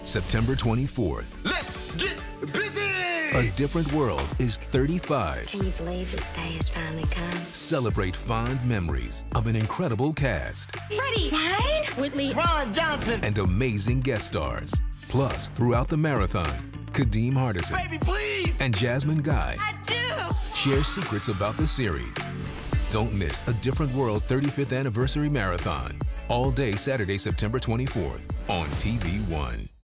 September 24th. Let's get busy! A Different World is 35. Can you believe this day has finally come? Celebrate fond memories of an incredible cast Freddie! Ryan! Whitley. Ron Johnson! and amazing guest stars. Plus, throughout the marathon, Kadeem Hardison Baby, please! and Jasmine Guy I do! share secrets about the series. Don't miss A Different World 35th Anniversary Marathon. All day Saturday, September 24th on TV1.